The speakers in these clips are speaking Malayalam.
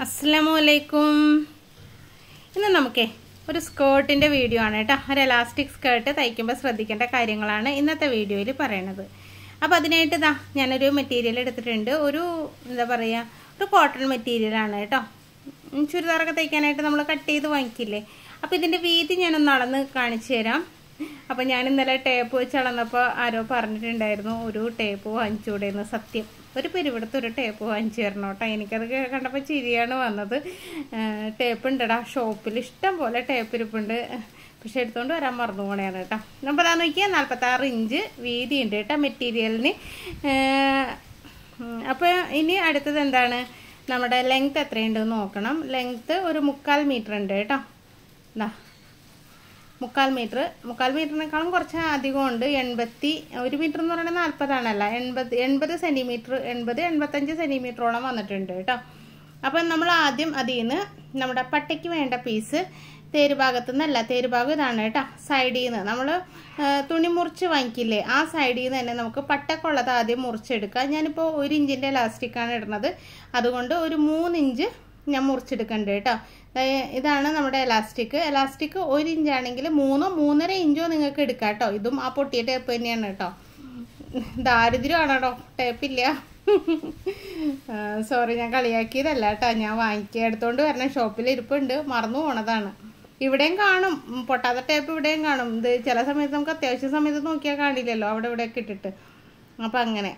അസ്സലാമലൈക്കും. ഇന്ന് നമുക്കേ ഒരു സ്കേർട്ടിൻ്റെ വീഡിയോ ആണ് കേട്ടോ. ഒരു എലാസ്റ്റിക് സ്കേർട്ട് തയ്ക്കുമ്പോൾ ശ്രദ്ധിക്കേണ്ട കാര്യങ്ങളാണ് ഇന്നത്തെ വീഡിയോയിൽ പറയണത്. അപ്പോൾ അതിനായിട്ട് ഞാനൊരു മെറ്റീരിയൽ എടുത്തിട്ടുണ്ട്. ഒരു എന്താ പറയുക, ഒരു കോട്ടൺ മെറ്റീരിയലാണ് കേട്ടോ. ചുരിദാറൊക്കെ തയ്ക്കാനായിട്ട് നമ്മൾ കട്ട് ചെയ്ത് വാങ്ങിക്കില്ലേ. അപ്പോൾ ഇതിൻ്റെ വീതി ഞാനൊന്ന് അളന്ന് കാണിച്ചു തരാം. അപ്പോൾ ഞാൻ ഇന്നലെ ടേപ്പ് വെച്ച് അളന്നപ്പോൾ ആരോ പറഞ്ഞിട്ടുണ്ടായിരുന്നു ഒരു ടേപ്പ് വാങ്ങിച്ചുകൂടെ എന്ന്. സത്യം, ഒരു പെരുവിടത്ത് ഒരു ടേപ്പ് വാങ്ങിച്ചു തരണം കേട്ടോ. എനിക്കത് കണ്ടപ്പോൾ ചിരിയാണ് വന്നത്. ടേപ്പ് ഉണ്ടടാ ഷോപ്പിൽ, ഇഷ്ടം പോലെ ടേപ്പ് ഇരിപ്പുണ്ട്, പക്ഷെ എടുത്തുകൊണ്ട് വരാൻ മറന്നു പോകണയാണ് കേട്ടോ. അപ്പോൾ അതാ നോക്കിയാൽ 46 ഇഞ്ച് വീതി ഉണ്ട് കേട്ടോ മെറ്റീരിയലിന്. അപ്പോൾ ഇനി അടുത്തത് എന്താണ്, നമ്മുടെ ലെങ്ത്ത് എത്രയുണ്ടെന്ന് നോക്കണം. ലെങ്ത്ത് ഒരു 3/4 മീറ്റർ ഉണ്ട് കേട്ടോ. 3/4 മീറ്ററിനേക്കാളും കുറച്ച് അധികം ഉണ്ട്. 1 മീറ്റർ എന്ന് പറയുന്നത് 40 ആണല്ല, 80 സെൻറ്റിമീറ്റർ, 80-85 സെൻറ്റിമീറ്ററോളം വന്നിട്ടുണ്ട് കേട്ടോ. അപ്പം നമ്മൾ ആദ്യം അതിൽ നിന്ന് നമ്മുടെ പട്ടയ്ക്ക് വേണ്ട പീസ് തേരുഭാഗത്തു നിന്നല്ല, തേരുഭാഗം ഇതാണ് കേട്ടോ, സൈഡിൽ നിന്ന് നമ്മൾ തുണി മുറിച്ച് വാങ്ങിക്കില്ലേ, ആ സൈഡിൽ നിന്ന് തന്നെ നമുക്ക് പട്ടക്കുള്ളത് ആദ്യം മുറിച്ചെടുക്കാം. ഞാനിപ്പോൾ 1 ഇഞ്ചിൻ്റെ ഇലാസ്റ്റിക്കാണ് ഇടുന്നത്, അതുകൊണ്ട് ഒരു 3 ഇഞ്ച് ഞാൻ മുറിച്ചെടുക്കണ്ട് കേട്ടോ. ഇതാണ് നമ്മുടെ എലാസ്റ്റിക്. 1 ഇഞ്ചാണെങ്കിൽ 3-3.5 ഇഞ്ചോ നിങ്ങൾക്ക് എടുക്കാം കേട്ടോ. ഇതും ആ പൊട്ടിയ ടേപ്പ് തന്നെയാണ് കേട്ടോ. ദാരിദ്ര്യമാണ് കേട്ടോ, ടേപ്പില്ല. സോറി, ഞാൻ കളിയാക്കിയതല്ല കേട്ടോ. ഞാൻ വാങ്ങിക്കുക എടുത്തോണ്ട് വരണം, ഷോപ്പിൽ ഇരിപ്പുണ്ട്, മറന്നു പോണതാണ്. ഇവിടെയും കാണും പൊട്ടാത്ത ടേപ്പ്, ഇവിടെയും കാണും. ഇത് ചില സമയത്ത് നമുക്ക് അത്യാവശ്യ സമയത്ത് നോക്കിയാൽ കാണില്ലല്ലോ, അവിടെ ഇവിടെയൊക്കെ ഇട്ടിട്ട്. അപ്പം അങ്ങനെ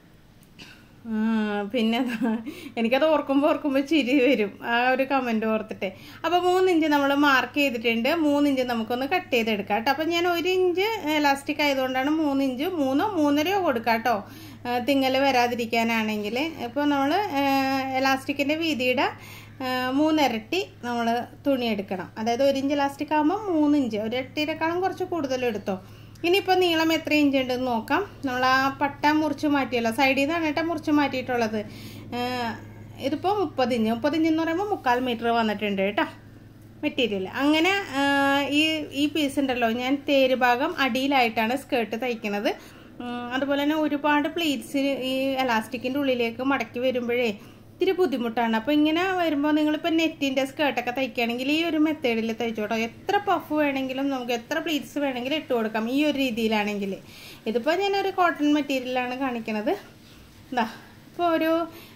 പിന്നെ എനിക്കത് ഓർക്കുമ്പോൾ ചിരി വരും, ആ ഒരു കമൻറ്റ് ഓർത്തിട്ട്. അപ്പോൾ 3 ഇഞ്ച് നമ്മൾ മാർക്ക് ചെയ്തിട്ടുണ്ട്. 3 ഇഞ്ച് നമുക്കൊന്ന് കട്ട് ചെയ്തെടുക്കാം കേട്ടോ. അപ്പം ഞാൻ 1 ഇഞ്ച് എലാസ്റ്റിക് ആയതുകൊണ്ടാണ് 3 ഇഞ്ച്, 3-3.5 കൊടുക്കാം കേട്ടോ, തിങ്ങൽ വരാതിരിക്കാനാണെങ്കിൽ. ഇപ്പോൾ നമ്മൾ എലാസ്റ്റിക്കിൻ്റെ വീതിയുടെ 3 ഇരട്ടി നമ്മൾ തുണി എടുക്കണം. അതായത് 1 ഇഞ്ച് എലാസ്റ്റിക് ആകുമ്പോൾ 3 ഇഞ്ച്, 1 ഇരട്ടിയേക്കാളും കുറച്ച് കൂടുതൽ എടുത്തോ. ഇനിയിപ്പോൾ നീളം എത്ര ഇഞ്ച് ഉണ്ടെന്ന് നോക്കാം. നമ്മൾ ആ പട്ട മുറിച്ച് മാറ്റിയല്ലോ, സൈഡിൽ നിന്നാണ് കേട്ടോ മുറിച്ച് മാറ്റിയിട്ടുള്ളത്. ഇതിപ്പോൾ 30 ഇഞ്ച് എന്ന് പറയുമ്പോൾ 3/4 മീറ്റർ വന്നിട്ടുണ്ട് കേട്ടോ മെറ്റീരിയൽ. അങ്ങനെ ഈ പീസ് ഉണ്ടല്ലോ, ഞാൻ തേരുഭാഗം അടിയിലായിട്ടാണ് സ്കേർട്ട് തയ്ക്കുന്നത്. അതുപോലെ തന്നെ ഒരുപാട് പ്ലീറ്റ്സ് ഈ എലാസ്റ്റിക്കിൻ്റെ ഉള്ളിലേക്ക് മടക്കി വരുമ്പോഴേ ഇത്തിരി ബുദ്ധിമുട്ടാണ്. അപ്പോൾ ഇങ്ങനെ വരുമ്പോൾ നിങ്ങളിപ്പോൾ നെറ്റിൻ്റെ സ്കേർട്ടൊക്കെ തയ്ക്കുകയാണെങ്കിൽ ഈ ഒരു മെത്തേഡിൽ തയ്ച്ചോട്ടോ. എത്ര പഫ് വേണമെങ്കിലും നമുക്ക്, എത്ര പ്ലീറ്റ്സ് വേണമെങ്കിലും ഇട്ട് കൊടുക്കാം ഈ ഒരു രീതിയിലാണെങ്കിൽ. ഇതിപ്പോൾ ഞാനൊരു കോട്ടൺ മെറ്റീരിയലാണ് കാണിക്കുന്നത്. ഇപ്പോൾ ഒരു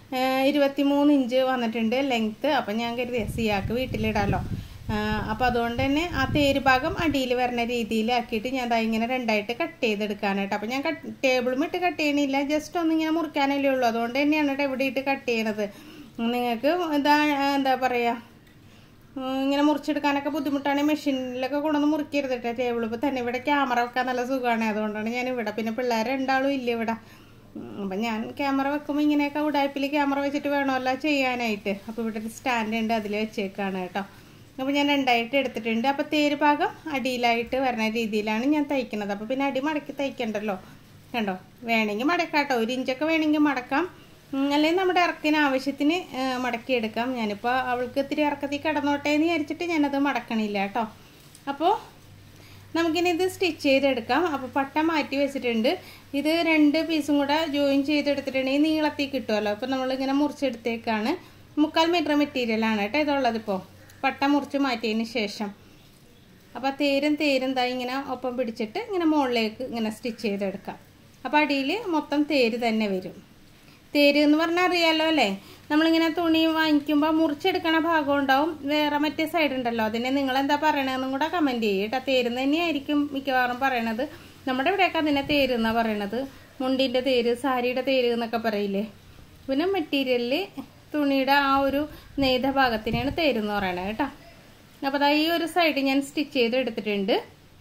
23 ഇഞ്ച് വന്നിട്ടുണ്ട് ലെങ്ത്ത്. അപ്പം ഞാൻ കരുതി സിയാക്ക് വീട്ടിലിടാമല്ലോ. അപ്പോൾ അതുകൊണ്ട് തന്നെ ആ തേരുഭാഗം അടിയിൽ വരുന്ന രീതിയിലാക്കിയിട്ട് ഞാൻ ഇങ്ങനെ 2ആയിട്ട് കട്ട് ചെയ്തെടുക്കാനായിട്ട്. അപ്പോൾ ഞാൻ ടേബിളും ഇട്ട് കട്ട് ചെയ്യണില്ല, ജസ്റ്റ് ഒന്നിങ്ങനെ മുറിക്കാനല്ലേ ഉള്ളൂ. അതുകൊണ്ട് തന്നെയാണ് കേട്ടോ ഇവിടെ ഇട്ട് കട്ട് ചെയ്യണത്. നിങ്ങൾക്ക് എന്താ പറയുക, ഇങ്ങനെ മുറിച്ചെടുക്കാനൊക്കെ ബുദ്ധിമുട്ടാണെങ്കിൽ മെഷീനിലൊക്കെ കൊണ്ടുവന്ന് മുറിക്കരുത് കേട്ടോ. ടേബിൾ ഇപ്പോൾ തന്നെ ഇവിടെ ക്യാമറ വെക്കാൻ നല്ല സുഖമാണ്, അതുകൊണ്ടാണ് ഞാൻ ഇവിടെ. പിന്നെ പിള്ളേർ 2 ഇല്ല ഇവിടെ. അപ്പം ഞാൻ ക്യാമറ വെക്കുമ്പോൾ ഇങ്ങനെയൊക്കെ ഉടായ്പിൽ ക്യാമറ വെച്ചിട്ട് വേണമല്ലോ ചെയ്യാനായിട്ട്. അപ്പോൾ ഇവിടെ ഒരു സ്റ്റാൻഡ് ഉണ്ട്, അതിൽ വെച്ചേക്കാണ് കേട്ടോ. അപ്പോൾ ഞാൻ 2ആയിട്ട് എടുത്തിട്ടുണ്ട്. അപ്പോൾ തേരുഭാഗം അടിയിലായിട്ട് വരുന്ന രീതിയിലാണ് ഞാൻ തയ്ക്കുന്നത്. അപ്പോൾ പിന്നെ അടി മടക്കി തയ്ക്കണ്ടല്ലോ, കണ്ടോ. വേണമെങ്കിൽ മടക്കാം കേട്ടോ, 1 ഇഞ്ചൊക്കെ വേണമെങ്കിൽ മടക്കാം, അല്ലെങ്കിൽ നമ്മുടെ ഇറക്കിന് ആവശ്യത്തിന് മടക്കിയെടുക്കാം. ഞാനിപ്പോൾ അവൾക്ക് ഇത്തിരി ഇറക്കത്തിൽ കിടന്നോട്ടെ എന്ന് വിചാരിച്ചിട്ട് ഞാനത് മടക്കണില്ല കേട്ടോ. അപ്പോൾ നമുക്കിനി ഇത് സ്റ്റിച്ച് ചെയ്തെടുക്കാം. അപ്പോൾ പട്ട മാറ്റി വെച്ചിട്ടുണ്ട്. ഇത് 2 പീസും കൂടെ ജോയിൻ ചെയ്തെടുത്തിട്ടുണ്ടെങ്കിൽ നീളത്തിൽ കിട്ടുമല്ലോ. അപ്പോൾ നമ്മളിങ്ങനെ മുറിച്ചെടുത്തേക്കാണ്. 3/4 മീറ്റർ മെറ്റീരിയലാണ് കേട്ടോ ഇതുള്ളത്. ഇപ്പോൾ പട്ട മുറിച്ച് മാറ്റിയതിന് ശേഷം അപ്പോൾ തേരും ഇങ്ങനെ ഒപ്പം പിടിച്ചിട്ട് ഇങ്ങനെ മുകളിലേക്ക് ഇങ്ങനെ സ്റ്റിച്ച് ചെയ്തെടുക്കാം. അപ്പോൾ അടിയിൽ മൊത്തം തേര് തന്നെ വരും. തേര് എന്ന് പറഞ്ഞാൽ അറിയാമല്ലോ അല്ലേ, നമ്മളിങ്ങനെ തുണി വാങ്ങിക്കുമ്പോൾ മുറിച്ചെടുക്കണ ഭാഗം ഉണ്ടാവും, വേറെ മറ്റേ സൈഡ് ഉണ്ടല്ലോ, അതിനെ നിങ്ങളെന്താ പറയണതെന്നും കൂടെ കമൻറ്റ് ചെയ്യും കേട്ടോ. തേരുന്ന് തന്നെയായിരിക്കും മിക്കവാറും പറയണത്. നമ്മുടെ ഇവിടെയൊക്കെ അതിനെ തേര് എന്നാണ് പറയണത്. മുണ്ടിൻ്റെ തേര്, സാരിയുടെ തേര് എന്നൊക്കെ പറയില്ലേ. പിന്നെ മെറ്റീരിയലിൽ തുണിയുടെ ആ ഒരു നെയ്ത ഭാഗത്തിനാണ് തേരെന്ന് പറയണത് കേട്ടോ. അപ്പോൾ ഈ ഒരു സൈഡ് ഞാൻ സ്റ്റിച്ച് ചെയ്ത് എടുത്തിട്ടുണ്ട്.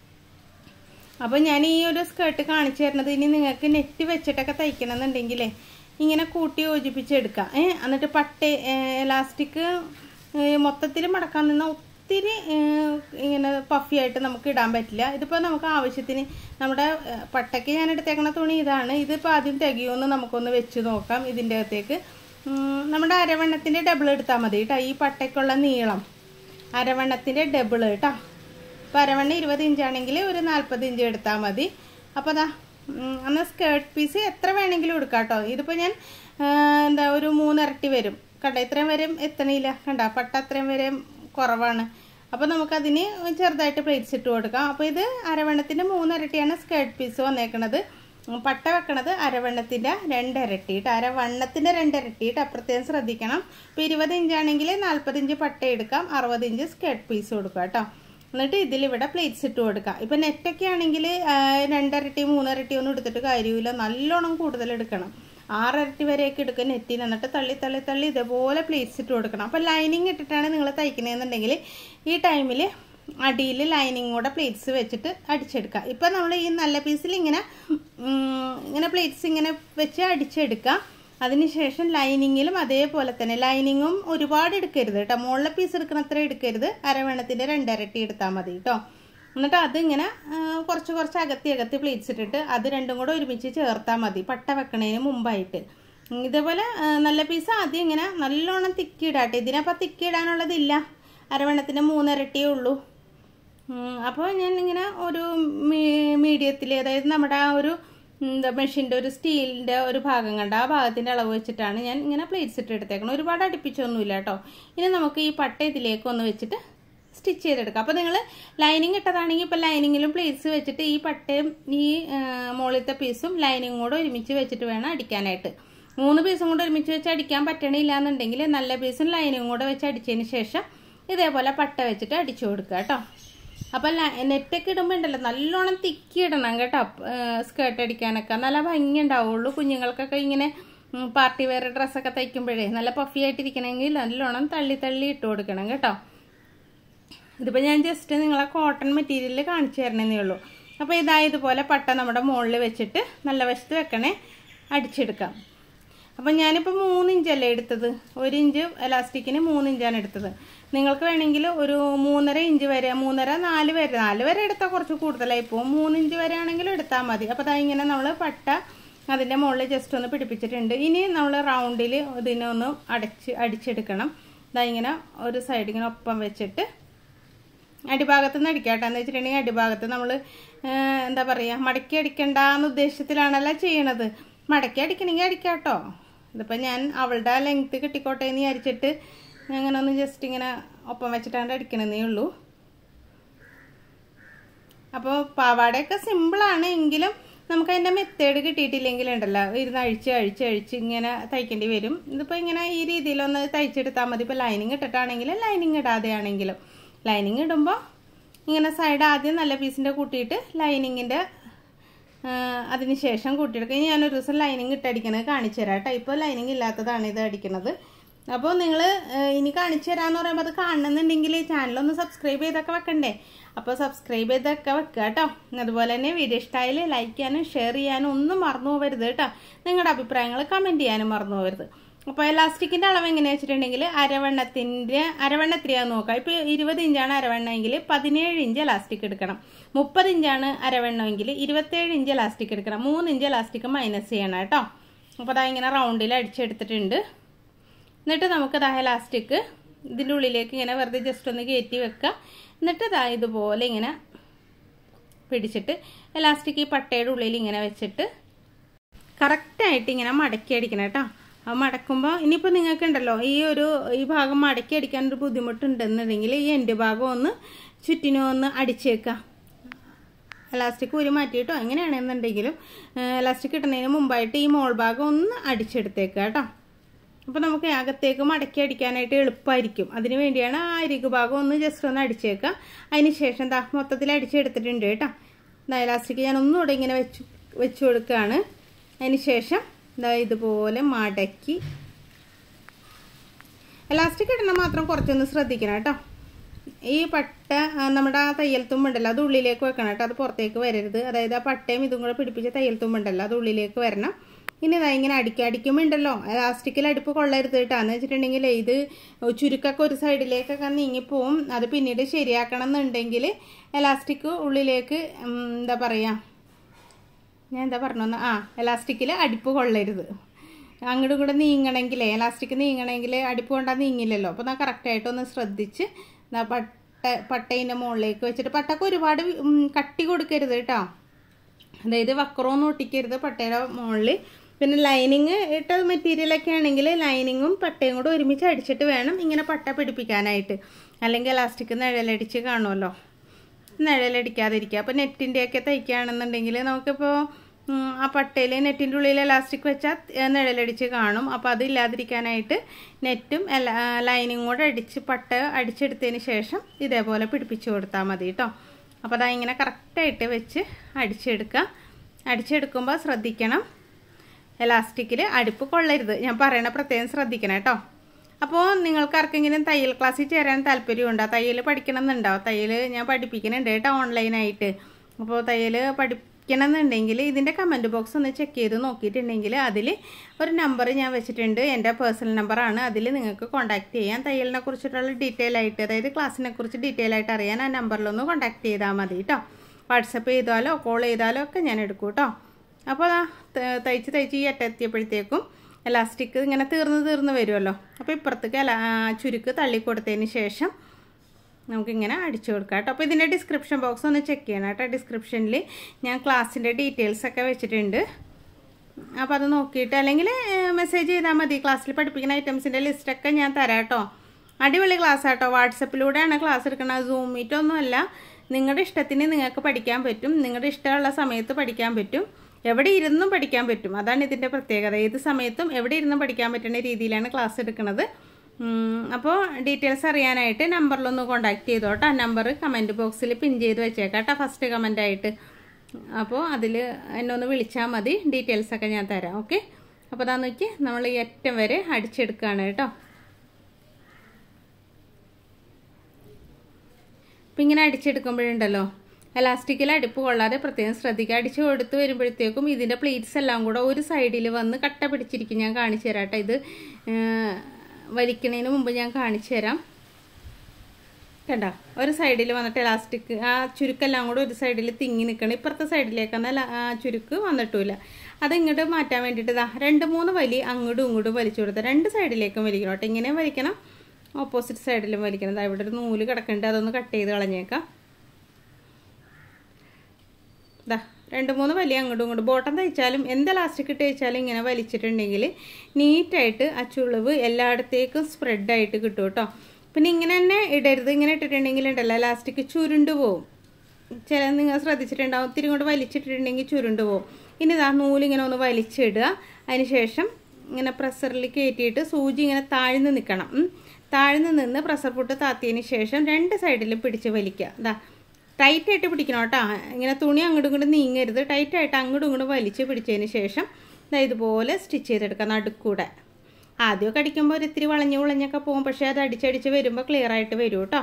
അപ്പോൾ ഞാൻ ഈ ഒരു സ്കേർട്ട് കാണിച്ചു തരുന്നത്, ഇനി നിങ്ങൾക്ക് നെറ്റ് വെച്ചിട്ടൊക്കെ തയ്ക്കണമെന്നുണ്ടെങ്കിലേ ഇങ്ങനെ കൂട്ടി യോജിപ്പിച്ചെടുക്കാം. എന്നിട്ട് എലാസ്റ്റിക് മൊത്തത്തിൽ മടക്കാൻ നിന്നാൽ ഒത്തിരി ഇങ്ങനെ പഫിയായിട്ട് നമുക്ക് ഇടാൻ പറ്റില്ല. ഇതിപ്പോൾ നമുക്ക് ആവശ്യത്തിന് നമ്മുടെ പട്ടയ്ക്ക് ഞാൻ എടുത്തേക്കുന്ന തുണി ഇതാണ്. ഇതിപ്പോൾ ആദ്യം തികയുമെന്ന് നമുക്കൊന്ന് വെച്ച് നോക്കാം. ഇതിൻ്റെ അകത്തേക്ക് നമ്മുടെ അരവണ്ണത്തിൻ്റെ ഡബിൾ എടുത്താൽ മതി കേട്ടോ. ഈ പട്ടയ്ക്കുള്ള നീളം അരവണ്ണത്തിൻ്റെ ഡബിൾ കേട്ടോ. അപ്പോൾ അരവണ്ണ 20 ഇഞ്ചാണെങ്കിൽ ഒരു 40 ഇഞ്ച് എടുത്താൽ മതി. അപ്പോൾ എന്നാൽ സ്കേർട്ട് പീസ് എത്ര വേണമെങ്കിലും എടുക്കാം കേട്ടോ. ഇതിപ്പോൾ ഞാൻ എന്താ ഒരു 3 ഇരട്ടി വരും. കണ്ട ഇത്രയും വരെ എത്തണില്ല, കണ്ട പട്ട അത്രയും വരെ കുറവാണ്. അപ്പോൾ നമുക്കതിന് ചെറുതായിട്ട് പ്ലേറ്റ്സ് ഇട്ട് കൊടുക്കാം. അപ്പോൾ ഇത് അരവണ്ണത്തിൻ്റെ 3 ഇരട്ടിയാണ് സ്കേർട്ട് പീസ് വന്നേക്കണത്. പട്ട വെക്കണത് അരവണ്ണത്തിൻ്റെ 2 ഇരട്ടിയിട്ട്, അരവണ്ണത്തിൻ്റെ 2 ഇരട്ടിയിട്ട് പ്രത്യേകം ശ്രദ്ധിക്കണം. ഇപ്പോൾ 20 ഇഞ്ചാണെങ്കിൽ 40 ഇഞ്ച് പട്ട എടുക്കാം, 60 ഇഞ്ച് സ്കേർട്ട് പീസ് കൊടുക്കുക കേട്ടോ. എന്നിട്ട് ഇതിലിവിടെ പ്ലേറ്റ്സ് ഇട്ട് കൊടുക്കാം. ഇപ്പം നെറ്റൊക്കെ ആണെങ്കിൽ 2 ഇരട്ടി 3 ഇരട്ടി ഒന്നും എടുത്തിട്ട് കാര്യമില്ല, നല്ലോണം കൂടുതൽ എടുക്കണം. 6 ഇരട്ടി വരെയൊക്കെ എടുക്കുക നെറ്റിൽ. എന്നിട്ട് തള്ളി ഇതേപോലെ പ്ലേറ്റ്സ് ഇട്ട് കൊടുക്കണം. അപ്പോൾ ലൈനിങ് ഇട്ടിട്ടാണ് നിങ്ങൾ തയ്ക്കണമെന്നുണ്ടെങ്കിൽ ഈ ടൈമിൽ അടിയിൽ ലൈനിങ് കൂടെ പ്ലേറ്റ്സ് വെച്ചിട്ട് അടിച്ചെടുക്കുക. ഇപ്പം നമ്മൾ ഈ നല്ല പീസിൽ ഇങ്ങനെ പ്ലേറ്റ്സ് ഇങ്ങനെ വെച്ച് അടിച്ചെടുക്കുക. അതിനുശേഷം ലൈനിങ്ങിലും അതേപോലെ തന്നെ, ലൈനിങ്ങും ഒരുപാട് എടുക്കരുത് കേട്ടോ, മുകളിലെ പീസ് എടുക്കുന്ന അത്ര എടുക്കരുത്, അരവണ്ണത്തിൻ്റെ 2 ഇരട്ടി എടുത്താൽ മതി കേട്ടോ. എന്നിട്ട് അതിങ്ങനെ കുറച്ച് അകത്തി പ്ലേറ്റ്സ് ഇട്ടിട്ട് അത് രണ്ടും കൂടെ ഒരുമിച്ച് ചേർത്താൽ മതി പട്ട വെക്കണതിന് മുമ്പായിട്ട്. ഇതേപോലെ നല്ല പീസ് ആദ്യം ഇങ്ങനെ നല്ലോണം തിക്കിയിടാട്ടെ. ഇതിനപ്പം തിക്കിയിടാനുള്ളതില്ല, അരവണ്ണത്തിൻ്റെ 3 ഇരട്ടിയേ ഉള്ളൂ. അപ്പോൾ ഞാൻ ഇങ്ങനെ ഒരു മീഡിയത്തിൽ, അതായത് നമ്മുടെ ആ ഒരു മെഷീൻ്റെ ഒരു സ്റ്റീലിൻ്റെ ഒരു ഭാഗം കണ്ട ആ ഭാഗത്തിൻ്റെ അളവ് വെച്ചിട്ടാണ് ഞാൻ ഇങ്ങനെ പ്ലേറ്റ്സ് ഇട്ട് എടുത്തേക്കണം. ഒരുപാട് അടുപ്പിച്ചൊന്നുമില്ല കേട്ടോ. ഇനി നമുക്ക് ഈ പട്ട ഇതിലേക്ക് ഒന്ന് വെച്ചിട്ട് സ്റ്റിച്ച് ചെയ്തെടുക്കാം. അപ്പോൾ നിങ്ങൾ ലൈനിങ് ഇട്ടതാണെങ്കിൽ ഇപ്പോൾ ലൈനിങ്ങിലും പ്ലേറ്റ്സ് വെച്ചിട്ട് ഈ പട്ടയും ഈ മുകളിലത്തെ പീസും ലൈനിങ്ങും കൂടെ ഒരുമിച്ച് വെച്ചിട്ട് വേണം അടിക്കാനായിട്ട്. 3 പീസും കൂടെ ഒരുമിച്ച് വെച്ച് അടിക്കാൻ പറ്റണില്ല എന്നുണ്ടെങ്കിൽ നല്ല പീസും ലൈനിങ്ങും കൂടെ വെച്ച് അടിച്ചതിന് ശേഷം ഇതേപോലെ പട്ട വെച്ചിട്ട് അടിച്ചു കൊടുക്കുക കേട്ടോ. അപ്പം നെറ്റൊക്കെ ഇടുമ്പോൾ ഉണ്ടല്ലോ നല്ലോണം തിക്കി ഇടണം കേട്ടോ. സ്കേർട്ട് അടിക്കാനൊക്കെ നല്ല ഭംഗി ഉണ്ടാവുള്ളൂ. കുഞ്ഞുങ്ങൾക്കൊക്കെ ഇങ്ങനെ പാർട്ടി വെയർ ഡ്രസ്സൊക്കെ തയ്ക്കുമ്പോഴേ നല്ല പഫി ആയിട്ടിരിക്കണമെങ്കിൽ നല്ലോണം തള്ളി ഇട്ട് കൊടുക്കണം കേട്ടോ. ഇതിപ്പോൾ ഞാൻ ജസ്റ്റ് നിങ്ങളെ കോട്ടൺ മെറ്റീരിയൽ കാണിച്ചു തരണേ ഉള്ളൂ. അപ്പോൾ ഇതുപോലെ പട്ട നമ്മുടെ മുകളിൽ വെച്ചിട്ട് നല്ല വശത്ത് വെക്കണേ, അടിച്ചെടുക്കാം. അപ്പം ഞാനിപ്പോൾ 3 ഇഞ്ചല്ലേ എടുത്തത്, 1 ഇഞ്ച് എലാസ്റ്റിക്കിന് 3 ഇഞ്ചാണ് എടുത്തത്. നിങ്ങൾക്ക് വേണമെങ്കിൽ ഒരു 3.5 ഇഞ്ച് വരെ, 4 വരെ എടുത്താൽ കുറച്ച് കൂടുതലായി പോകും. 3 ഇഞ്ച് വരെ ആണെങ്കിലും എടുത്താൽ മതി. അപ്പോൾ അതാ ഇങ്ങനെ നമ്മൾ പട്ട അതിൻ്റെ മുകളിൽ ജസ്റ്റ് ഒന്ന് പിടിപ്പിച്ചിട്ടുണ്ട്. ഇനി നമ്മൾ റൗണ്ടിൽ ഇതിനൊന്ന് അടിച്ചെടുക്കണം. ഇതാ ഇങ്ങനെ ഒരു സൈഡ് ഇങ്ങനെ ഒപ്പം വെച്ചിട്ട് അടിഭാഗത്ത് നിന്ന് അടിക്കാട്ടോ. എന്ന് വെച്ചിട്ടുണ്ടെങ്കിൽ അടിഭാഗത്ത് നമ്മൾ എന്താ പറയുക, മടക്കി അടിക്കണ്ടെന്ന ഉദ്ദേശത്തിലാണല്ലോ ചെയ്യണത്. മടക്കി അടിക്കണമെങ്കിൽ അടിക്കാട്ടോ. ഇതിപ്പോൾ ഞാൻ അവളുടെ ലെങ്ത്ത് കിട്ടിക്കോട്ടെ എന്ന് വിചാരിച്ചിട്ട് അങ്ങനെ ഒന്ന് ജസ്റ്റ് ഇങ്ങനെ ഒപ്പം വെച്ചിട്ടാണ് അടിക്കണമെന്നേ ഉള്ളൂ. അപ്പോൾ പാവാടയൊക്കെ സിമ്പിളാണ്, എങ്കിലും നമുക്ക് അതിൻ്റെ മെത്തേഡ് കിട്ടിയിട്ടില്ലെങ്കിൽ ഉണ്ടല്ലോ ഇരുന്ന് അഴിച്ച് ഇങ്ങനെ തയ്ക്കേണ്ടി വരും. ഇതിപ്പോൾ ഇങ്ങനെ ഈ രീതിയിലൊന്ന് തയ്ച്ചെടുത്താൽ മതി. ഇപ്പോൾ ലൈനിങ് ഇട്ടിട്ടാണെങ്കിലും ലൈനിങ് ഇടാതെ ആണെങ്കിലും, ലൈനിങ് ഇടുമ്പോൾ ഇങ്ങനെ സൈഡ് ആദ്യം നല്ല പീസിൻ്റെ കൂട്ടിയിട്ട് ലൈനിങ്ങിൻ്റെ അതിന് ശേഷം കൂട്ടിയെടുക്കുക. ഇനി ഞാനൊരു ദിവസം ലൈനിങ് ഇട്ടടിക്കണത് കാണിച്ചു തരാം കേട്ടോ. ഇപ്പോൾ ലൈനിങ് ഇല്ലാത്തതാണ് ഇത് അടിക്കണത്. അപ്പോൾ നിങ്ങൾ ഇനി കാണിച്ചു തരാമെന്ന് പറയുമ്പോൾ അത് കാണണമെന്നുണ്ടെങ്കിൽ ചാനലൊന്ന് സബ്സ്ക്രൈബ് ചെയ്തൊക്കെ വെക്കണ്ടേ. അപ്പോൾ സബ്സ്ക്രൈബ് ചെയ്തൊക്കെ വെക്കുക കേട്ടോ. അതുപോലെ തന്നെ വീഡിയോ ഇഷ്ടമായാൽ ലൈക്ക് ചെയ്യാനും ഷെയർ ചെയ്യാനും ഒന്നും മറന്നു പോകരുത് കേട്ടോ. നിങ്ങളുടെ അഭിപ്രായങ്ങൾ കമൻറ്റ് ചെയ്യാനും മറന്നു പോകരുത്. അപ്പോൾ എലാസ്റ്റിക്കിൻ്റെ അളവ് എങ്ങനെയാ വെച്ചിട്ടുണ്ടെങ്കിൽ അരവണ്ണ എത്രയാന്ന് നോക്കാം. ഇപ്പോൾ 20 ഇഞ്ചാണ് അരവണ്ണമെങ്കിൽ 17 ഇഞ്ച് എലാസ്റ്റിക് എടുക്കണം. 30 ഇഞ്ചാണ് അരവണ്ണമെങ്കിൽ 27 ഇഞ്ച് എലാസ്റ്റിക് എടുക്കണം. 3 ഇഞ്ച് എലാസ്റ്റിക് മൈനസ് ചെയ്യണം കേട്ടോ. അപ്പോൾ അതാ ഇങ്ങനെ റൗണ്ടിൽ അടിച്ചെടുത്തിട്ടുണ്ട്. എന്നിട്ട് നമുക്ക് ദാ എലാസ്റ്റിക് ഇതിൻ്റെ ഉള്ളിലേക്ക് ഇങ്ങനെ വെറുതെ ജസ്റ്റ് ഒന്ന് കയറ്റി വെക്കുക. എന്നിട്ട് ദാ ഇതുപോലെ ഇങ്ങനെ പിടിച്ചിട്ട് എലാസ്റ്റിക് ഈ പട്ടയുടെ ഉള്ളിൽ ഇങ്ങനെ വെച്ചിട്ട് കറക്റ്റായിട്ട് ഇങ്ങനെ മടക്കി അടിക്കണം കേട്ടോ. ആ മടക്കുമ്പോൾ ഇനിയിപ്പോൾ നിങ്ങൾക്ക് ഉണ്ടല്ലോ ഈ ഭാഗം മടക്കി അടിക്കാനൊരു ബുദ്ധിമുട്ടുണ്ടെന്നുണ്ടെങ്കിൽ ഈ എൻ്റെ ഭാഗം ഒന്ന് ചുറ്റിനും ഒന്ന് അടിച്ചേക്കാം. എലാസ്റ്റിക് ഊരി മാറ്റിയിട്ടോ എങ്ങനെയാണെന്നുണ്ടെങ്കിലും എലാസ്റ്റിക് ഇടുന്നതിന് മുമ്പായിട്ട് ഈ മോൾ ഭാഗം ഒന്ന് അടിച്ചെടുത്തേക്കുക കേട്ടോ. അപ്പോൾ നമുക്ക് അകത്തേക്ക് മടക്കി അടിക്കാനായിട്ട് എളുപ്പമായിരിക്കും. അതിന് വേണ്ടിയാണ് ആ അരികു ഭാഗം ഒന്ന് ജസ്റ്റ് ഒന്ന് അടിച്ചേക്കുക. അതിന് ശേഷം ദാ മൊത്തത്തിൽ അടിച്ചെടുത്തിട്ടുണ്ട് കേട്ടോ. എലാസ്റ്റിക് ഞാൻ ഒന്നുകൂടെ ഇങ്ങനെ വെച്ച് കൊടുക്കുകയാണ്. അതിന് ശേഷം ഇതുപോലെ മടക്കി എലാസ്റ്റിക് ഇടണ മാത്രം കുറച്ചൊന്ന് ശ്രദ്ധിക്കണം കേട്ടോ. ഈ പട്ട നമ്മുടെ ആ തയ്യൽ തുമ്പുണ്ടല്ലോ അത് ഉള്ളിലേക്ക് വെക്കണം കേട്ടോ. അത് പുറത്തേക്ക് വരരുത്. അതായത് ആ പട്ടയും ഇതും കൂടെ പിടിപ്പിച്ച തയ്യൽ തുമ്പുണ്ടല്ലോ അത് ഉള്ളിലേക്ക് വരണം. ഇനി ഇങ്ങനെ അടിക്കുമ്പോൾ ഉണ്ടല്ലോ എലാസ്റ്റിക്കിൽ അടുപ്പ് കൊള്ളരുത് കേട്ടോ. എന്ന് വെച്ചിട്ടുണ്ടെങ്കിൽ ഇത് ചുരുക്കൊക്കെ ഒരു സൈഡിലേക്കൊക്കെ നീങ്ങിപ്പോവും. അത് പിന്നീട് ശരിയാക്കണം എന്നുണ്ടെങ്കിൽ എലാസ്റ്റിക് ഉള്ളിലേക്ക് എന്താ പറയുക, ഞാൻ എന്താ പറഞ്ഞോന്ന് എലാസ്റ്റിക്കിൽ അടുപ്പ് കൊള്ളരുത്. അങ്ങോട്ടും കൂടെ നീങ്ങണമെങ്കിൽ എലാസ്റ്റിക് നീങ്ങണമെങ്കിൽ അടുപ്പ് കൊണ്ടാൽ നീങ്ങില്ലല്ലോ. അപ്പോൾ ഞാൻ കറക്റ്റായിട്ടൊന്ന് ശ്രദ്ധിച്ച് പട്ടേൻ്റെ മുകളിലേക്ക് വെച്ചിട്ട്, പട്ടക്ക് ഒരുപാട് കട്ടി കൊടുക്കരുത് കേട്ടോ. അതായത് വക്രമൊന്നും ഒട്ടിക്കരുത് പട്ടയുടെ മുകളിൽ. പിന്നെ ലൈനിങ് ഇട്ട മെറ്റീരിയലൊക്കെ ആണെങ്കിൽ ലൈനിങ്ങും പട്ടയും കൂടെ ഒരുമിച്ച് അടിച്ചിട്ട് വേണം ഇങ്ങനെ പട്ട പിടിപ്പിക്കാനായിട്ട്. അല്ലെങ്കിൽ ഇലാസ്റ്റിക് നിഴലടിച്ച് കാണുമല്ലോ, നിഴലടിക്കാതിരിക്കുക. അപ്പോൾ നെറ്റിൻ്റെയൊക്കെ തയ്ക്കുകയാണെന്നുണ്ടെങ്കിൽ നമുക്കിപ്പോൾ ആ പട്ടയിൽ നെറ്റിൻ്റെ ഉള്ളിൽ ഇലാസ്റ്റിക് വെച്ചാൽ നിഴലടിച്ച് കാണും. അപ്പോൾ അതില്ലാതിരിക്കാനായിട്ട് നെറ്റും ലൈനിങ്ങും കൂടെ പട്ട അടിച്ചെടുത്തതിന് ശേഷം ഇതേപോലെ പിടിപ്പിച്ച് കൊടുത്താൽ മതി കേട്ടോ. അപ്പോൾ അതാ ഇങ്ങനെ കറക്റ്റായിട്ട് വെച്ച് അടിച്ചെടുക്കുക. അടിച്ചെടുക്കുമ്പോൾ ശ്രദ്ധിക്കണം, എലാസ്റ്റിക്കിൽ അടുപ്പ് കൊള്ളരുത്. ഞാൻ പറയണ പ്രത്യേകം ശ്രദ്ധിക്കണം കേട്ടോ. അപ്പോൾ നിങ്ങൾക്ക് ആർക്കെങ്കിലും തയ്യൽ ക്ലാസ്സിൽ ചേരാൻ താല്പര്യമുണ്ടോ, തയ്യൽ പഠിക്കണം എന്നുണ്ടാവും? തയ്യൽ ഞാൻ പഠിപ്പിക്കുന്നുണ്ട് കേട്ടോ ഓൺലൈനായിട്ട്. അപ്പോൾ തയ്യൽ പഠിക്കണം എന്നുണ്ടെങ്കിൽ ഇതിൻ്റെ കമൻറ്റ് ബോക്സ് ഒന്ന് ചെക്ക് ചെയ്ത് നോക്കിയിട്ടുണ്ടെങ്കിൽ അതിൽ ഒരു നമ്പർ ഞാൻ വെച്ചിട്ടുണ്ട്, എൻ്റെ പേഴ്സണൽ നമ്പറാണ്. അതിൽ നിങ്ങൾക്ക് കോൺടാക്റ്റ് ചെയ്യാം. തയ്യലിനെ കുറിച്ചിട്ടുള്ള ഡീറ്റെയിൽ ആയിട്ട്, അതായത് ക്ലാസ്സിനെ കുറിച്ച് ഡീറ്റെയിൽ ആയിട്ട് അറിയാൻ ആ നമ്പറിലൊന്ന് കോൺടാക്റ്റ് ചെയ്താൽ മതി കേട്ടോ. വാട്സപ്പ് ചെയ്താലോ കോൾ ചെയ്താലോ ഒക്കെ ഞാൻ എടുക്കും കേട്ടോ. അപ്പോൾ തയ്ച്ച് ഈ അറ്റെത്തിയപ്പോഴത്തേക്കും എലാസ്റ്റിക് ഇങ്ങനെ തീർന്ന് വരുമല്ലോ. അപ്പോൾ ഇപ്പുറത്തേക്ക് ചുരുക്ക് തള്ളി കൊടുത്തതിന് ശേഷം നമുക്കിങ്ങനെ അടിച്ചു കൊടുക്കാം കേട്ടോ. അപ്പോൾ ഇതിൻ്റെ ഡിസ്ക്രിപ്ഷൻ ബോക്സ് ഒന്ന് ചെക്ക് ചെയ്യണം കേട്ടോ. ഡിസ്ക്രിപ്ഷനിൽ ഞാൻ ക്ലാസ്സിൻ്റെ ഡീറ്റെയിൽസൊക്കെ വെച്ചിട്ടുണ്ട്. അപ്പോൾ അത് നോക്കിയിട്ട് അല്ലെങ്കിൽ മെസ്സേജ് ചെയ്താൽ മതി. ക്ലാസ്സിൽ പഠിപ്പിക്കുന്ന ഐറ്റംസിൻ്റെ ലിസ്റ്റൊക്കെ ഞാൻ തരാം കേട്ടോ. അടിപൊളി ക്ലാസ് കേട്ടോ. വാട്സപ്പിലൂടെയാണ് ക്ലാസ് എടുക്കുന്നത്, സൂം മീറ്റൊന്നുമല്ല. നിങ്ങളുടെ ഇഷ്ടത്തിന് നിങ്ങൾക്ക് പഠിക്കാൻ പറ്റും, നിങ്ങളുടെ ഇഷ്ടമുള്ള സമയത്ത് പഠിക്കാൻ പറ്റും, എവിടെ ഇരുന്നും പഠിക്കാൻ പറ്റും. അതാണ് ഇതിൻ്റെ പ്രത്യേകത. ഏത് സമയത്തും എവിടെ ഇരുന്നും പഠിക്കാൻ പറ്റുന്ന രീതിയിലാണ് ക്ലാസ് എടുക്കുന്നത്. അപ്പോൾ ഡീറ്റെയിൽസ് അറിയാനായിട്ട് നമ്പറിലൊന്ന് കോൺടാക്റ്റ് ചെയ്തോട്ടോ. നമ്പർ കമൻറ്റ് ബോക്സിൽ പിൻ ചെയ്ത് വെച്ചേക്കാം കേട്ടോ, ഫസ്റ്റ് കമൻറ്റായിട്ട്. അപ്പോൾ അതിൽ എന്നെ ഒന്ന് വിളിച്ചാൽ മതി, ഡീറ്റെയിൽസൊക്കെ ഞാൻ തരാം. ഓക്കെ. അപ്പോൾ അതാ നോക്കി നമ്മൾ ഈ അറ്റം വരെ അടിച്ചെടുക്കുകയാണ് കേട്ടോ. അപ്പം ഇങ്ങനെ അടിച്ചെടുക്കുമ്പോഴുണ്ടല്ലോ എലാസ്റ്റിക്കിൽ അടുപ്പ് കൊള്ളാതെ പ്രത്യേകം ശ്രദ്ധിക്കുക. അടിച്ച് കൊടുത്ത് വരുമ്പോഴത്തേക്കും ഇതിൻ്റെ പ്ലീറ്റ്സ് എല്ലാം കൂടെ ഒരു സൈഡിൽ വന്ന് കട്ട പിടിച്ചിരിക്കും. ഞാൻ കാണിച്ചു തരാം കേട്ടോ. ഇത് വലിക്കുന്നതിന് മുമ്പ് ഞാൻ കാണിച്ചു തരാം. കണ്ടോ, ഒരു സൈഡിൽ വന്നിട്ട് എലാസ്റ്റിക് ആ ചുരുക്കെല്ലാം കൂടെ ഒരു സൈഡിൽ തിങ്ങി നിൽക്കണം. ഇപ്പുറത്തെ സൈഡിലേക്കെന്നാൽ ആ ചുരുക്ക് വന്നിട്ടില്ല. അത് ഇങ്ങോട്ട് മാറ്റാൻ വേണ്ടിയിട്ട് 2-3 വലി അങ്ങോട്ടും ഇങ്ങോട്ടും വലിച്ചു കൊടുത്താൽ 2 സൈഡിലേക്കും വലിക്കണം കേട്ടോ. ഇങ്ങനെയും വലിക്കണം, ഓപ്പോസിറ്റ് സൈഡിലും വലിക്കണം. ഇവിടെ ഒരു നൂല് കിടക്കുന്നുണ്ട്, അതൊന്ന് കട്ട് ചെയ്ത് കളഞ്ഞേക്കാം. 2-3 വലിയ അങ്ങോട്ടും ഇങ്ങോട്ടും ബോട്ടം തയ്ച്ചാലും എന്ത് ഇലാസ്റ്റിക് ഇട്ട് തയ്ച്ചാലും ഇങ്ങനെ വലിച്ചിട്ടുണ്ടെങ്കിൽ നീറ്റായിട്ട് ആ ചുളിവ് എല്ലായിടത്തേക്കും സ്പ്രെഡായിട്ട് കിട്ടും കേട്ടോ. പിന്നെ ഇങ്ങനെ തന്നെ ഇടരുത്. ഇങ്ങനെ ഇട്ടിട്ടുണ്ടെങ്കിൽ ഉണ്ടല്ലോ ഇലാസ്റ്റിക് ചുരുണ്ട് പോവും. നിങ്ങൾ ശ്രദ്ധിച്ചിട്ടുണ്ടാവും, ഒത്തിരി കൊണ്ട് വലിച്ചിട്ടിട്ടുണ്ടെങ്കിൽ ചുരുണ്ട് പോവും. ഇനി നൂലിങ്ങനെ ഒന്ന് വലിച്ചിടുക. അതിന് ശേഷം ഇങ്ങനെ പ്രഷറിൽ കയറ്റിയിട്ട് സൂചി ഇങ്ങനെ താഴ്ന്ന് നിൽക്കണം. താഴ്ന്ന് നിന്ന് പ്രഷർ പുട്ട് താത്തിയതിന് ശേഷം 2 സൈഡിലും പിടിച്ച് വലിക്കുക. ടൈറ്റായിട്ട് പിടിക്കണം കേട്ടോ. ഇങ്ങനെ തുണി അങ്ങോട്ടും ഇങ്ങോട്ടും നീങ്ങരുത്. ടൈറ്റായിട്ട് അങ്ങോട്ടും ഇങ്ങോട്ടും വലിച്ച് പിടിച്ചതിന് ശേഷം ഇതുപോലെ സ്റ്റിച്ച് ചെയ്തെടുക്കാം നടുക്കൂടെ. ആദ്യമൊക്കെ അടിക്കുമ്പോൾ ഒരിത്തിരി വളഞ്ഞൊക്കെ പോകും, പക്ഷേ അത് അടിച്ചടിച്ച് വരുമ്പോൾ ക്ലിയർ ആയിട്ട് വരും കേട്ടോ.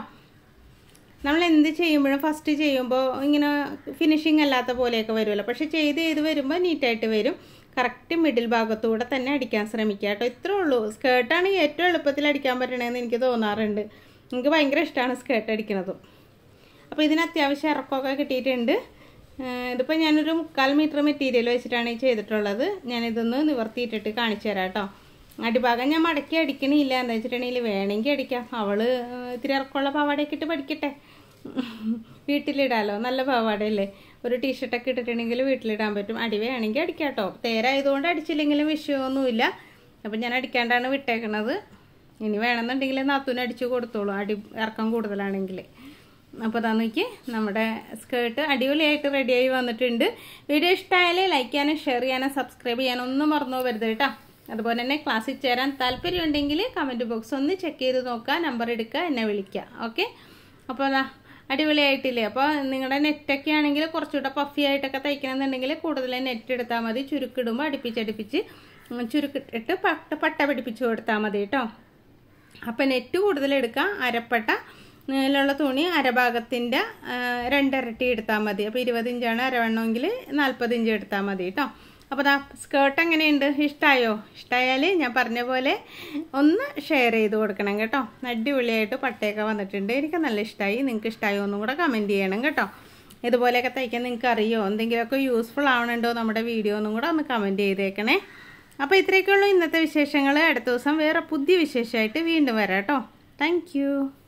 നമ്മൾ എന്ത് ചെയ്യുമ്പോഴും ഫസ്റ്റ് ചെയ്യുമ്പോൾ ഇങ്ങനെ ഫിനിഷിങ് അല്ലാത്ത പോലെയൊക്കെ വരുമല്ലോ, പക്ഷേ ചെയ്ത് വരുമ്പോൾ നീറ്റായിട്ട് വരും. കറക്റ്റ് മിഡിൽ ഭാഗത്തൂടെ തന്നെ അടിക്കാൻ ശ്രമിക്കുക കേട്ടോ. ഇത്രേ ഉള്ളൂ. സ്കേർട്ടാണ് ഏറ്റവും എളുപ്പത്തിൽ അടിക്കാൻ പറ്റണതെന്ന് എനിക്ക് തോന്നാറുണ്ട്. എനിക്ക് ഭയങ്കര ഇഷ്ടമാണ് സ്കേർട്ട് അടിക്കുന്നതും. അപ്പോൾ ഇതിന് അത്യാവശ്യം ഇറക്കമൊക്കെ കിട്ടിയിട്ടുണ്ട്. ഇതിപ്പോൾ ഞാനൊരു 3/4 മീറ്റർ മെറ്റീരിയൽ വെച്ചിട്ടാണ് ഈ ചെയ്തിട്ടുള്ളത്. ഞാനിതൊന്ന് നിവർത്തിയിട്ടിട്ട് കാണിച്ചു തരാം കേട്ടോ. അടിഭാഗം ഞാൻ മടക്കി അടിക്കണില്ല, എന്താ വെച്ചിട്ടുണ്ടെങ്കിൽ വേണമെങ്കിൽ അടിക്കാം. അവൾ ഇത്തിരി ഇറക്കമുള്ള പാവാടയൊക്കെ ഇട്ട് പഠിക്കട്ടെ, വീട്ടിലിടാമല്ലോ. നല്ല പാവാടയല്ലേ. ഒരു ടീഷർട്ടൊക്കെ ഇട്ടിട്ടുണ്ടെങ്കിൽ വീട്ടിലിടാൻ പറ്റും. അടി വേണമെങ്കിൽ അടിക്കാം കേട്ടോ. തേരായതുകൊണ്ട് അടിച്ചില്ലെങ്കിലും വിഷയമൊന്നുമില്ല. അപ്പം ഞാൻ അടിക്കാണ്ടാണ് വിട്ടേക്കണത്. ഇനി വേണമെന്നുണ്ടെങ്കിൽ നാത്തൂന് അടിച്ചു കൊടുത്തോളൂ, അടി ഇറക്കം കൂടുതലാണെങ്കിൽ. അപ്പോൾ അതാ നോക്കി നമ്മുടെ സ്കേർട്ട് അടിപൊളിയായിട്ട് റെഡിയായി വന്നിട്ടുണ്ട്. വീഡിയോ ഇഷ്ടമായാലേ ലൈക്ക് ചെയ്യാനും ഷെയർ ചെയ്യാനും സബ്സ്ക്രൈബ് ചെയ്യാനും ഒന്നും മറന്നു പോകരുത് കേട്ടോ. അതുപോലെ തന്നെ ക്ലാസ്സിൽ ചേരാൻ താല്പര്യമുണ്ടെങ്കിൽ കമൻറ്റ് ബോക്സ് ഒന്ന് ചെക്ക് ചെയ്ത് നോക്കുക, നമ്പർ എടുക്കുക, എന്നെ വിളിക്കുക. ഓക്കെ. അപ്പോൾ അതാ അടിപൊളിയായിട്ടില്ലേ. അപ്പോൾ നിങ്ങളുടെ നെറ്റൊക്കെ ആണെങ്കിൽ കുറച്ചുകൂടെ പഫി ആയിട്ടൊക്കെ തയ്ക്കണമെന്നുണ്ടെങ്കിൽ കൂടുതൽ നെറ്റ് എടുത്താൽ മതി. ചുരുക്കിടുമ്പോൾ അടുപ്പിച്ച് ചുരുക്കിട്ട് പട്ട പിടിപ്പിച്ച് കൊടുത്താൽ മതി കേട്ടോ. അപ്പോൾ നെറ്റ് കൂടുതലെടുക്കുക. അരപ്പട്ട ുള്ള തുണി അരഭാഗത്തിൻ്റെ 2 ഇരട്ടി എടുത്താൽ മതി. അപ്പോൾ 20 ഇഞ്ചാണ് അരവണ്ണമെങ്കിൽ 40 ഇഞ്ച് എടുത്താൽ മതി കേട്ടോ. അപ്പോൾ അതാ സ്കേർട്ട് എങ്ങനെയുണ്ട്, ഇഷ്ടമായാൽ ഞാൻ പറഞ്ഞ പോലെ ഒന്ന് ഷെയർ ചെയ്ത് കൊടുക്കണം കേട്ടോ. അടിപൊളിയായിട്ട് പട്ടയൊക്കെ വന്നിട്ടുണ്ട്. എനിക്ക് നല്ല ഇഷ്ടമായി. നിങ്ങൾക്ക് ഇഷ്ടമായോ ഒന്നും കൂടെ കമൻറ്റ് ചെയ്യണം കേട്ടോ. ഇതുപോലെയൊക്കെ തയ്ക്കാൻ നിങ്ങൾക്ക് അറിയോ, എന്തെങ്കിലുമൊക്കെ യൂസ്ഫുൾ ആവണുണ്ടോ നമ്മുടെ വീഡിയോ ഒന്നും കൂടെ ഒന്ന് കമൻറ്റ് ചെയ്തേക്കണേ. അപ്പോൾ ഇത്രയൊക്കെയുള്ളൂ ഇന്നത്തെ വിശേഷങ്ങൾ. അടുത്ത ദിവസം വേറെ പുതിയ വിശേഷമായിട്ട് വീണ്ടും വരാം കേട്ടോ. Thank U.